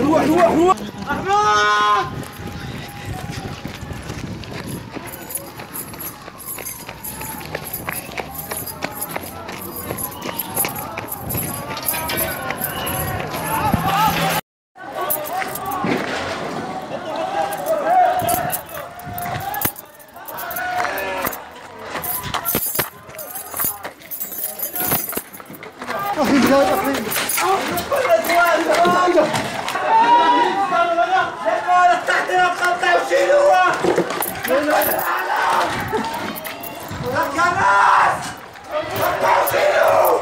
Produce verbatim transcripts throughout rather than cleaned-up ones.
روح روح روح احمد اخي بلاد اخي تحت القطع وشيلوها يا ناس قطعوا شيلوا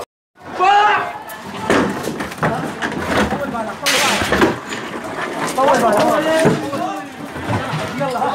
طول بالك يلا